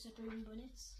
Ça s'appelle une bonnette.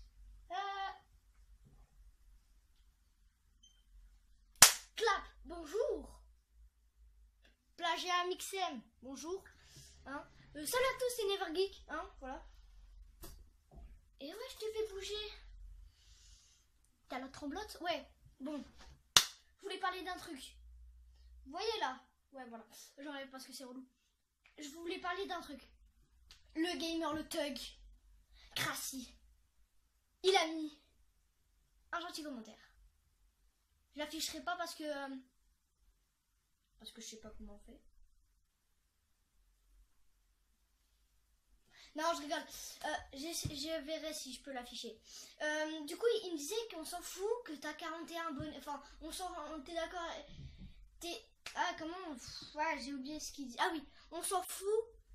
Clap, bonjour. Plagiat Mixem, bonjour. Hein, salut à tous, c'est Nevergeek. Hein, voilà. Et ouais, je te fais bouger. T'as la tremblote? Ouais, bon. Je voulais parler d'un truc. Vous voyez là? Ouais, voilà. J'enlève parce que c'est relou. Je voulais parler d'un truc. Le gamer, le thug, Crassi, il a mis un gentil commentaire. Je l'afficherai pas parce que je sais pas comment on fait. Non, je rigole. Je verrai si je peux l'afficher. Du coup, il me disait qu'on s'en fout, que t'as 41 abonnés. Enfin, t'es d'accord. Ah, comment? Ouais, j'ai oublié ce qu'il dit. Ah oui, on s'en fout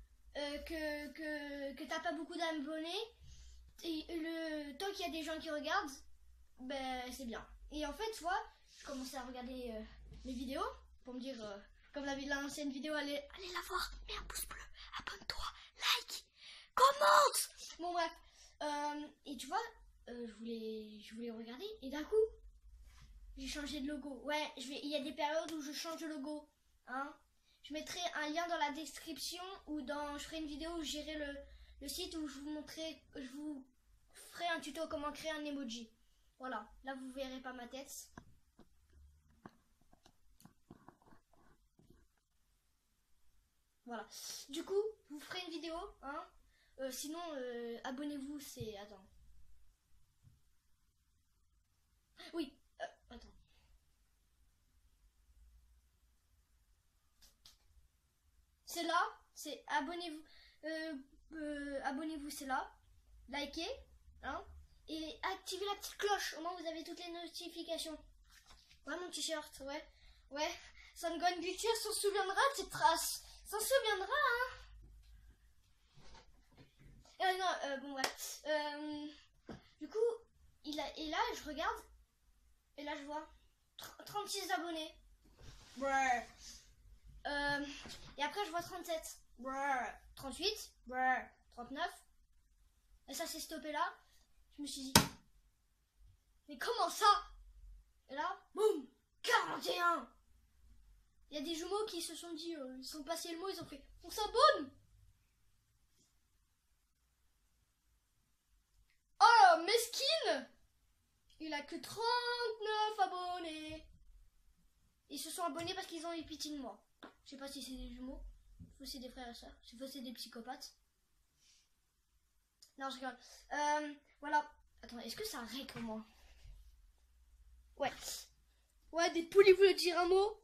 que t'as pas beaucoup d'abonnés. Et tant qu'il y a des gens qui regardent, ben c'est bien. Et en fait, tu vois, je commençais à regarder mes vidéos pour me dire, comme l'ancienne vidéo, allez la voir, mets un pouce bleu, abonne-toi, like, commente. Bon bref, et tu vois, je voulais regarder et d'un coup, j'ai changé de logo. Ouais, il y a des périodes où je change de logo, hein. Je mettrai un lien dans la description ou je ferai une vidéo où j'irai le site où je vous ferai un tuto comment créer un emoji. Voilà, là vous verrez pas ma tête. Voilà. Du coup, je vous ferai une vidéo, hein. Sinon, abonnez-vous, c'est... Attends. Oui, attends. C'est là, c'est abonnez-vous. Abonnez-vous, c'est là. Likez, hein. Et activez la petite cloche, au moins vous avez toutes les notifications. Ouais, mon t-shirt, ouais. Ouais, Son Gohan Culture s'en souviendra de cette trace. S'en souviendra, hein. Non, bon, bref. Du coup, et là, je regarde. Et là, je vois 36 abonnés. Brrr. Et après, je vois 37. Brrr. 38. Brrr. 39. Et ça s'est stoppé là. Je me suis dit, mais comment ça? Et là, boum, 41. Il y a des jumeaux qui se sont dit, ils sont passés le mot, ils ont fait, on s'abonne. Oh, mesquine. Il a que 39 abonnés. Ils se sont abonnés parce qu'ils ont eu pitié de moi. Je sais pas si c'est des jumeaux, ou c'est des frères et sœurs, je sais pas si c'est des psychopathes. Non, je rigole. Voilà. Attends, est-ce que ça règle moi? Ouais. Ouais, des poules, ils voulaient dire un mot.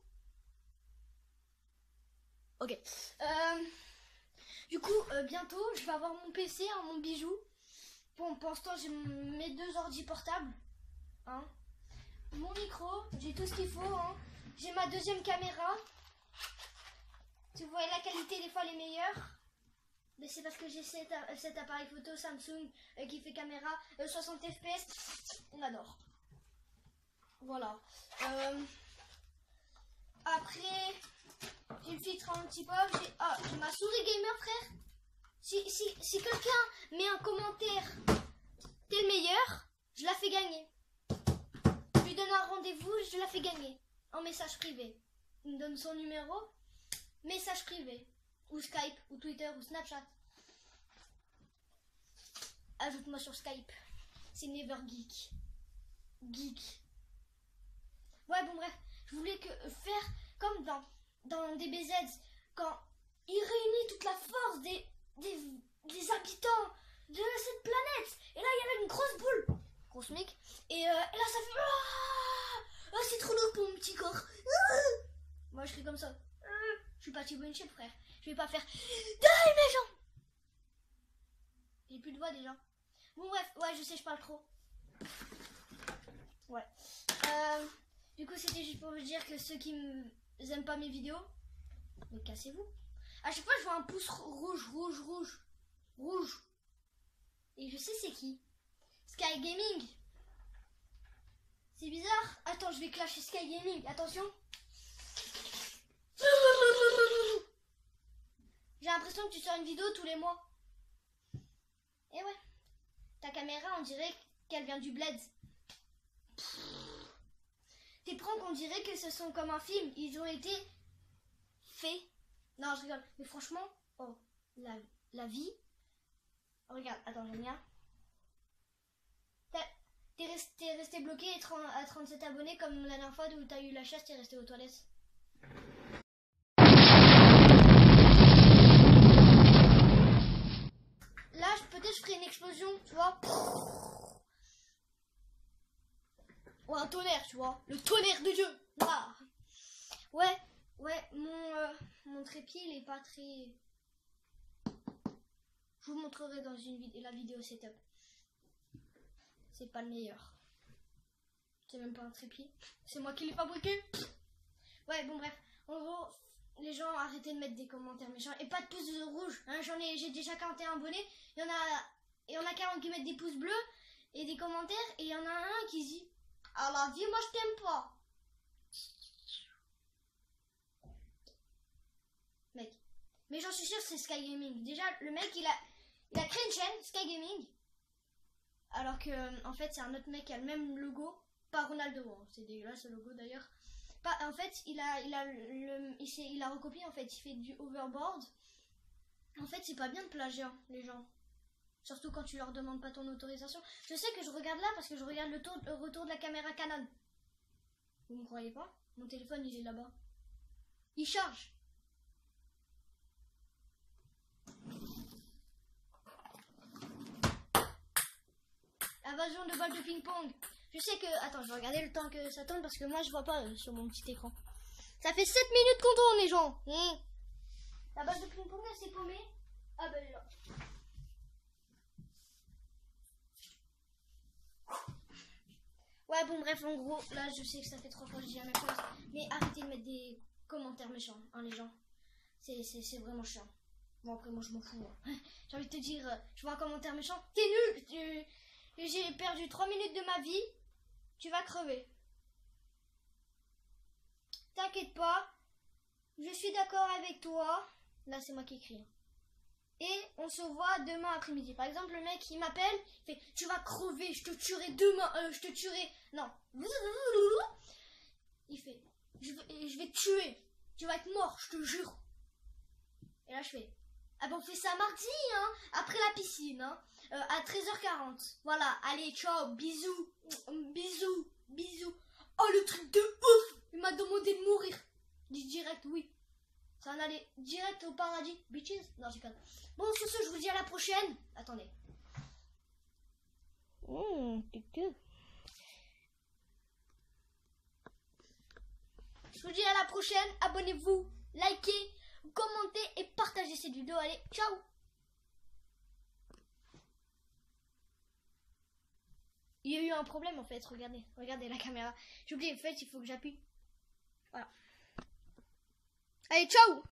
Ok. Du coup, bientôt, je vais avoir mon PC, hein, mon bijou. Bon, pour l'instant, j'ai mes 2 ordi portables. Hein. Mon micro, j'ai tout ce qu'il faut. Hein. J'ai ma 2e caméra. Tu vois, la qualité, des fois, elle est meilleure. Mais c'est parce que j'ai cet appareil photo Samsung qui fait caméra 60 fps. On adore. Voilà. Après, j'ai le filtre anti-pop. J'ai ma souris gamer, frère. Si quelqu'un met un commentaire, t'es le meilleur, je la fais gagner. Je lui donne un rendez-vous, je la fais gagner. En message privé. Il me donne son numéro, message privé. Ou Skype, ou Twitter, ou Snapchat. Ajoute-moi sur Skype. C'est Nevergeek. Geek. Ouais, bon, bref. Je voulais faire comme dans DBZ, quand il réunit toute la force des habitants de cette planète. Et là, il y avait une grosse boule. Grosse mec. Et là, ça fait... Ah, c'est trop lourd pour mon petit corps. Moi, je serais comme ça. Je suis pas Thibaut InShape, frère. Je vais pas faire derrière mes jambes. J'ai plus de voix déjà. Bon bref, ouais, je sais, je parle trop. Ouais. Du coup, c'était juste pour vous dire que ceux qui n'aiment pas mes vidéos, mais cassez-vous. À chaque fois, je vois un pouce rouge. Et je sais c'est qui. Sky Gaming. C'est bizarre. Attends, je vais clasher Sky Gaming. Attention. J'ai l'impression que tu sors une vidéo tous les mois. Et ouais. ta caméra, on dirait qu'elle vient du bled. Tes pranks, on dirait que ce sont comme un film. Ils ont été faits. Non, je rigole. Mais franchement, oh, la vie. Oh, regarde, attends, j'aime bien. T'es resté bloqué à 37 abonnés comme la dernière fois où t'as eu la chasse, t'es resté aux toilettes. Là, peut-être je ferai une explosion, tu vois. Ou un tonnerre, tu vois. Le tonnerre de Dieu. Ah. Ouais, mon trépied, il est pas très... Je vous montrerai dans la vidéo setup. C'est pas le meilleur. C'est même pas un trépied. C'est moi qui l'ai fabriqué. Ouais, bon bref. En gros, les gens arrêtez de mettre des commentaires méchants. Et pas de pouces rouges. Hein, j'ai déjà 41 abonnés. Il y en a 40 qui mettent des pouces bleus et des commentaires. Et il y en a un qui dit « Ah la vie, moi je t'aime pas. » Mec. Mais j'en suis sûr c'est Sky Gaming. Déjà, le mec, il a créé une chaîne, Sky Gaming. Alors que, en fait, c'est un autre mec qui a le même logo. Pas Ronaldo, hein. C'est dégueulasse ce logo d'ailleurs. En fait, il a recopié, en fait. Il fait du overboard. En fait, c'est pas bien de plagier, les gens. Surtout quand tu leur demandes pas ton autorisation. Je sais que je regarde là parce que je regarde le retour de la caméra Canon. Vous me croyez pas? Mon téléphone, il est là-bas. Il charge. Invasion de balles de ping-pong. Je sais que... Attends, je vais regarder le temps que ça tourne parce que moi, je vois pas sur mon petit écran. Ça fait 7 minutes qu'on tourne, les gens. La balle de ping-pong, elle s'est paumée. Ah ben, elle est là. Ouais, bon, bref, en gros, là, je sais que ça fait 3 fois que je dis la même chose. Mais arrêtez de mettre des commentaires méchants, hein, les gens. C'est vraiment chiant. Bon, après, moi, je m'en fous. Hein. J'ai envie de te dire, je vois un commentaire méchant. T'es nul. J'ai perdu 3 minutes de ma vie. Tu vas crever. T'inquiète pas. Je suis d'accord avec toi. Là, c'est moi qui écris. Et on se voit demain après-midi. Par exemple, le mec, il m'appelle. Il fait, tu vas crever. Je te tuerai demain. Je te tuerai. Non. Il fait, je vais te tuer. Tu vas être mort, je te jure. Et là, je fais, ah ben, on fait ça mardi, hein. Après la piscine, hein. À 13h40. Voilà, allez, ciao, bisous. Bisous, bisous. Oh, le truc de ouf. Il m'a demandé de mourir. Je dis direct oui. Ça en allait direct au paradis. Bitches. Non, j'ai pas. Bon, sur ce, je vous dis à la prochaine. Attendez. Je vous dis à la prochaine. Abonnez-vous, likez, commentez et partagez cette vidéo. Allez, ciao. Il y a eu un problème en fait, regardez la caméra. J'ai oublié, en fait, il faut que j'appuie. Voilà. Allez, ciao.